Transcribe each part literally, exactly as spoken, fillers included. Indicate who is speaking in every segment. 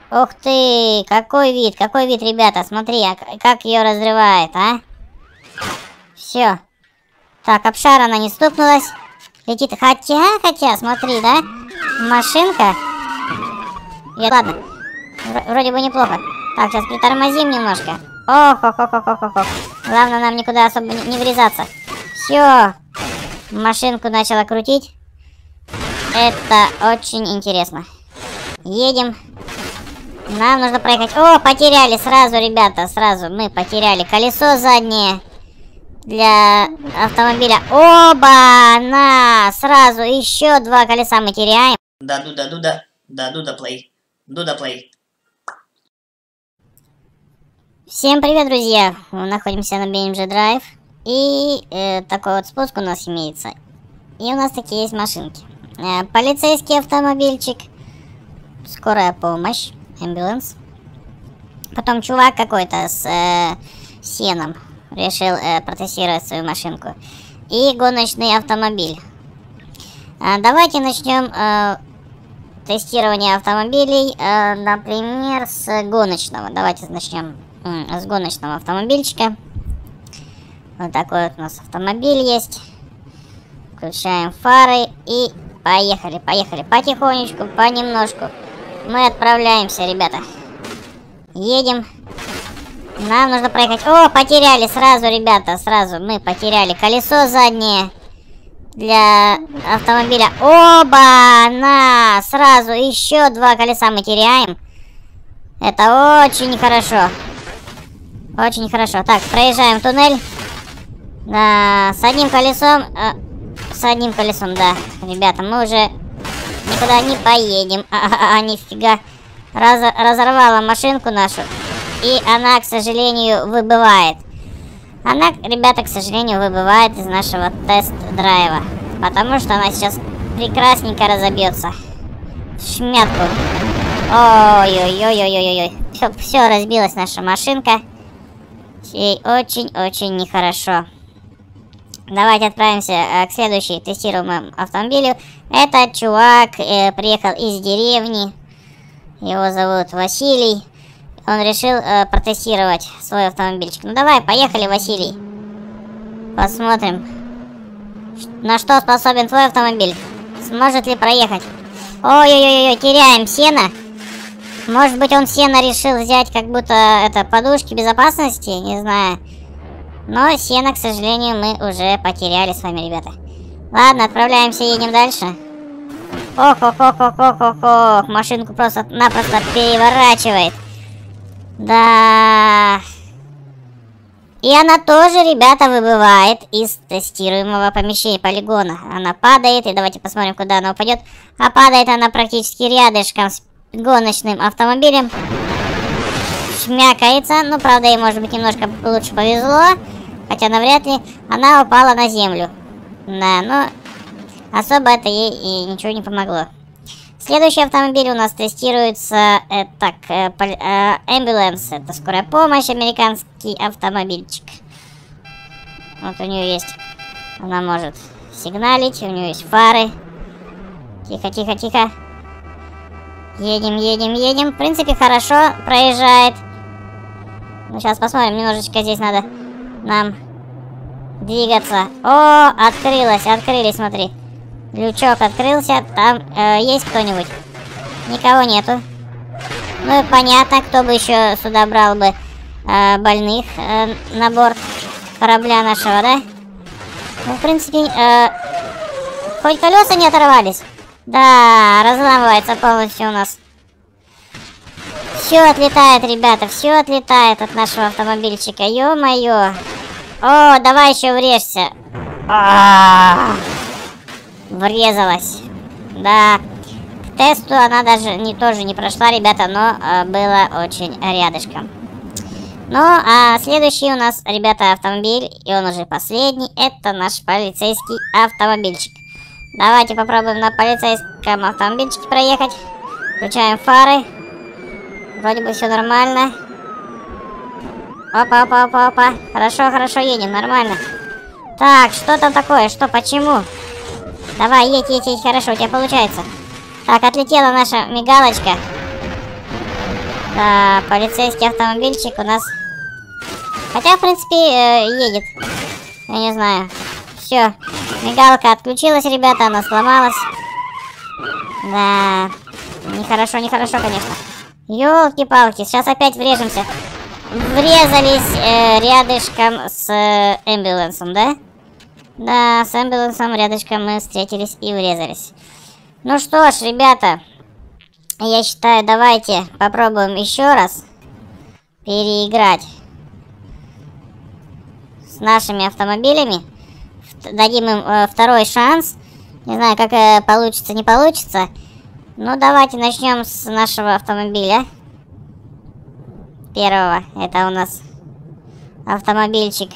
Speaker 1: Ух ты, какой вид, какой вид, ребята, смотри, а как ее разрывает, а? Все. Так, об шар она не стукнулась. Летит, хотя, хотя, смотри, да? Машинка. Я, ладно, вроде бы неплохо. Так, сейчас притормозим немножко. Ох, ох, ох, ох, ох, ох, ох. Главное нам никуда особо не, не врезаться. Все. Машинку начала крутить. Это очень интересно. Едем. Нам нужно проехать. О, потеряли сразу, ребята, сразу. Мы потеряли колесо заднее для автомобиля. Оба! На! Сразу еще два колеса мы теряем.
Speaker 2: Да, Дуда, Дуда. Да, Дуда плей. Дуда плей.
Speaker 1: Всем привет, друзья! Мы находимся на би эм джи Drive. И э, такой вот спуск у нас имеется. И у нас такие есть машинки. Э, полицейский автомобильчик. Скорая помощь. Ambulance. Потом чувак какой-то с э, сеном. Решил э, протестировать свою машинку. И гоночный автомобиль. Э, давайте начнем э, тестирование автомобилей. Э, например, с гоночного. Давайте начнем э, с гоночного автомобильчика. Вот такой вот у нас автомобиль есть. Включаем фары и поехали, поехали. Потихонечку, понемножку. Мы отправляемся, ребята. Едем. Нам нужно проехать. О, потеряли сразу, ребята, сразу. Мы потеряли колесо заднее для автомобиля. Оба! На! Сразу еще два колеса мы теряем. Это очень хорошо. Очень хорошо. Так, проезжаем туннель. Да, с одним колесом. Э, с одним колесом, да. Ребята, мы уже никуда не поедем. А, -а, -а нифига. Раз, разорвала машинку нашу. И она, к сожалению, выбывает. Она, ребята, к сожалению, выбывает из нашего тест-драйва. Потому что она сейчас прекрасненько разобьется. Шмятку. Ой-ой-ой-ой-ой-ой. Все, все, разбилась наша машинка. Ей очень-очень нехорошо. Давайте отправимся э, к следующей тестируемому автомобилю. Этот чувак э, приехал из деревни. Его зовут Василий. Он решил э, протестировать свой автомобильчик. Ну давай, поехали, Василий. Посмотрим, на что способен твой автомобиль. Сможет ли проехать? Ой-ой-ой, теряем сено. Может быть, он сено решил взять, как будто это подушки безопасности, не знаю. Но сено, к сожалению, мы уже потеряли с вами, ребята. Ладно, отправляемся, едем дальше. Ох-ох-ох-ох-ох-ох-ох. Машинку просто-напросто переворачивает. Да. И она тоже, ребята, выбывает из тестируемого помещения полигона. Она падает, и давайте посмотрим, куда она упадет. А падает она практически рядышком с гоночным автомобилем. Шмякается. Ну, правда, ей, может быть, немножко лучше повезло. Хотя навряд ли она упала на землю. Да, но особо это ей и ничего не помогло. Следующий автомобиль у нас тестируется. э, Так, э, пол, э, Ambulance. Это скорая помощь, американский автомобильчик. Вот у нее есть. Она может сигналить, у нее есть фары. Тихо, тихо, тихо. Едем, едем, едем. В принципе, хорошо проезжает. Ну, сейчас посмотрим, немножечко здесь надо нам двигаться. О, открылась, открылись, смотри. Лючок открылся, там э, есть кто-нибудь? Никого нету. Ну и понятно, кто бы еще сюда брал бы э, больных э, на борт корабля нашего, да? Ну, в принципе, э, хоть колеса не оторвались. Да, разламывается полностью у нас. Все отлетает, ребята, все отлетает от нашего автомобильчика. Ё-моё. О, давай еще врежься. А-а-а. Врезалась. Да. К тесту она даже не, тоже не прошла, ребята, но э, было очень рядышком. Ну, а следующий у нас, ребята, автомобиль, и он уже последний, это наш полицейский автомобильчик. Давайте попробуем на полицейском автомобильчике проехать. Включаем фары. Вроде бы все нормально. Опа, опа, опа, опа. Хорошо, хорошо, едем, нормально. Так, что там такое? Что, почему? Давай, едь, едь, едь, хорошо, у тебя получается. Так, отлетела наша мигалочка. Да, полицейский автомобильчик у нас... Хотя, в принципе, э, едет. Я не знаю. Все, мигалка отключилась, ребята, она сломалась. Да, нехорошо, нехорошо, конечно. Ёлки-палки, сейчас опять врежемся. Врезались э, рядышком с э, эмбулансом, да? Да, с эмбулансом рядышком мы встретились и врезались. Ну что ж, ребята, я считаю, давайте попробуем еще раз переиграть с нашими автомобилями. Дадим им э, второй шанс. Не знаю, как э, получится, не получится. Ну, давайте начнем с нашего автомобиля. Первого. Это у нас автомобильчик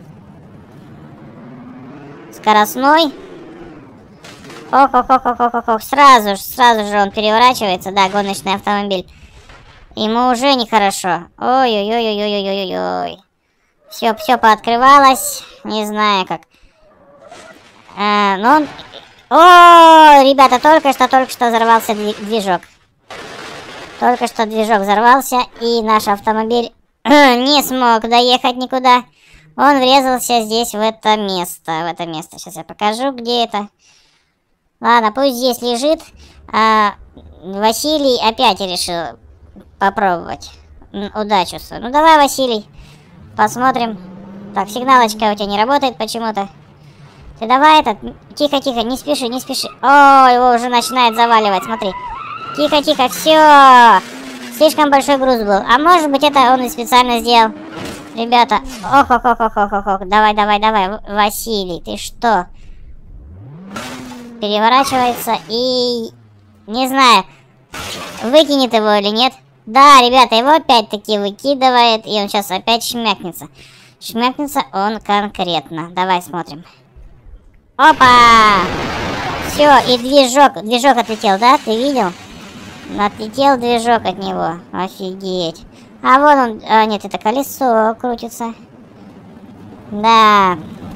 Speaker 1: скоростной. Ох-ох-ох-ох-ох-ох. Сразу же, сразу же он переворачивается. Да, гоночный автомобиль. Ему уже нехорошо. Ой-ой-ой-ой-ой-ой-ой-ой. Все, все пооткрывалось. Не знаю как. А, но он... О, ребята, только что, только что взорвался движок. Только что движок взорвался, и наш автомобиль не смог доехать никуда. Он врезался здесь, в это место. В это место. Сейчас я покажу, где это. Ладно, пусть здесь лежит. А, Василий опять решил попробовать удачу свою. Ну давай, Василий, посмотрим. Так, сигналочка у тебя не работает почему-то. Ты давай этот... Тихо-тихо, не спеши, не спеши. О, его уже начинает заваливать, смотри. Тихо-тихо, все. Слишком большой груз был. А может быть, это он и специально сделал. Ребята, ох-ох-ох-ох-ох-ох. Давай, давай, давай, Василий, ты что? Переворачивается и... Не знаю, выкинет его или нет. Да, ребята, его опять-таки выкидывает, и он сейчас опять шмякнется. Шмякнется он конкретно. Давай смотрим. Опа! Все, и движок, движок отлетел, да? Ты видел? Отлетел движок от него. Офигеть. А вон он... А, нет, это колесо крутится. Да.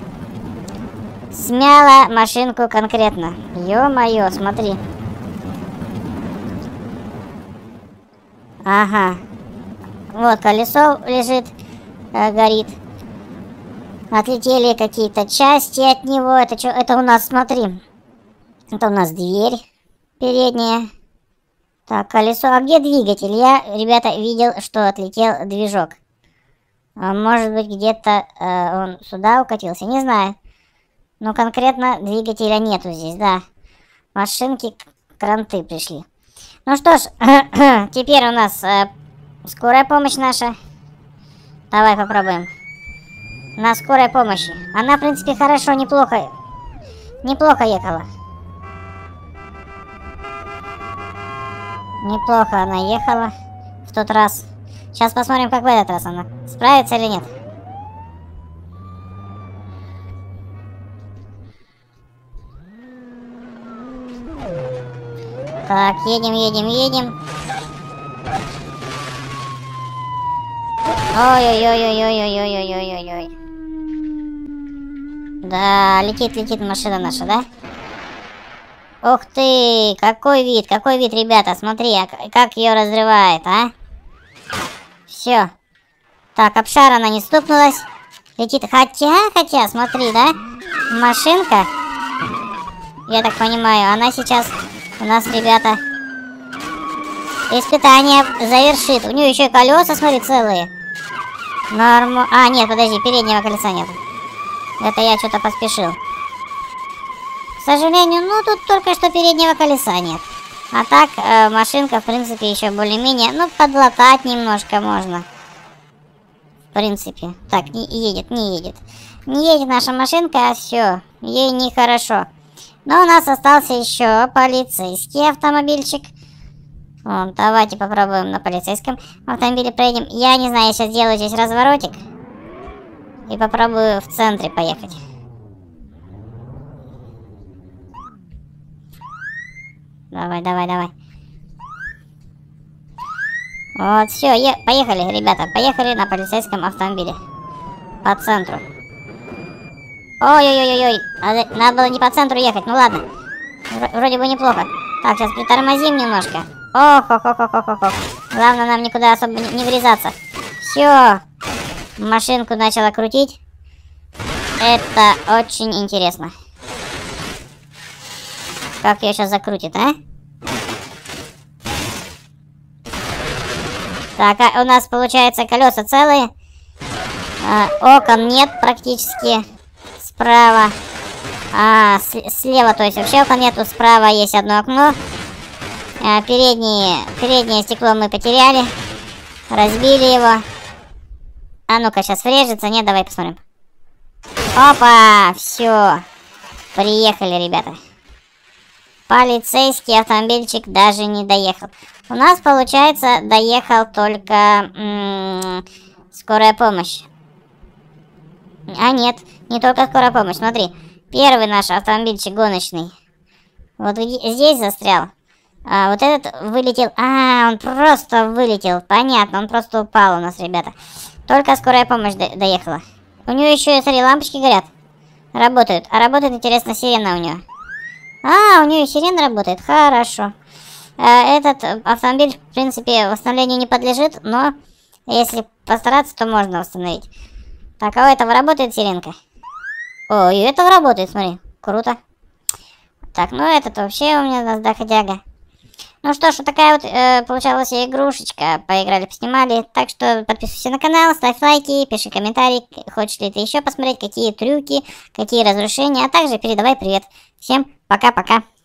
Speaker 1: Смяла машинку конкретно. Ё-моё, смотри. Ага. Вот колесо лежит, э, горит. Отлетели какие-то части от него. Это что? Это у нас, смотри. Это у нас дверь передняя. Так, колесо. А где двигатель? Я, ребята, видел, что отлетел движок. А может быть, где-то э, он сюда укатился. Не знаю. Но конкретно двигателя нету здесь, да. Машинки, кранты пришли. Ну что ж, теперь у нас э, скорая помощь наша. Давай попробуем. На скорой помощи. Она, в принципе, хорошо, неплохо. Неплохо ехала. Неплохо она ехала в тот раз. Сейчас посмотрим, как в этот раз она справится или нет. Так, едем, едем, едем. Ой-ой-ой-ой-ой-ой-ой-ой-ой-ой. Да, летит, летит машина наша, да? Ух ты, какой вид, какой вид, ребята, смотри, а как ее разрывает, а? Все. Так, об шар она не стукнулась. Летит, хотя, хотя, смотри, да? Машинка, я так понимаю, она сейчас у нас, ребята, испытание завершит. У нее еще и колеса, смотри, целые. Норм... А, нет, подожди, переднего колеса нет. Это я что-то поспешил. К сожалению, ну тут только что переднего колеса нет. А так, э, машинка, в принципе, еще более-менее... Ну, подлатать немножко можно. В принципе. Так, не едет, не едет. Не едет наша машинка, а все. Ей нехорошо. Но у нас остался еще полицейский автомобильчик. Вот, давайте попробуем на полицейском автомобиле проедем. Я не знаю, я сейчас сделаю здесь разворотик. И попробую в центре поехать. Давай, давай, давай. Вот, все, е поехали, ребята. Поехали на полицейском автомобиле. По центру. Ой-ой-ой-ой. Надо, надо было не по центру ехать, ну ладно. Вроде бы неплохо. Так, сейчас притормозим немножко. Ох-ох-ох-ох-ох-ох. Главное нам никуда особо не, не врезаться. Все. Машинку начала крутить. Это очень интересно. Как ее сейчас закрутит, а? Так, а у нас получается колеса целые. А, окон нет практически. Справа. А, с слева, то есть вообще окон нету. Справа есть одно окно. А, передние, переднее стекло мы потеряли. Разбили его. А ну-ка, сейчас врежется. Нет, давай посмотрим. Опа! Все. Приехали, ребята. Полицейский автомобильчик даже не доехал. У нас, получается, доехал только м-м, скорая помощь. А нет, не только скорая помощь. Смотри, первый наш автомобильчик гоночный. Вот здесь застрял. А вот этот вылетел. А, он просто вылетел. Понятно, он просто упал у нас, ребята. Только скорая помощь до доехала. У нее еще, смотри, лампочки горят. Работают. А работает, интересно, сирена у нее. А, у нее сирена работает. Хорошо. Этот автомобиль, в принципе, восстановлению не подлежит, но если постараться, то можно восстановить. Так, а у этого работает сиренка? О, и этого работает, смотри. Круто. Так, ну этот вообще у меня доходяга. Ну что ж, вот такая вот э, получалась игрушечка. Поиграли, поснимали. Так что подписывайся на канал, ставь лайки, пиши комментарий. Хочешь ли ты еще посмотреть, какие трюки, какие разрушения. А также передавай привет. Всем пока-пока.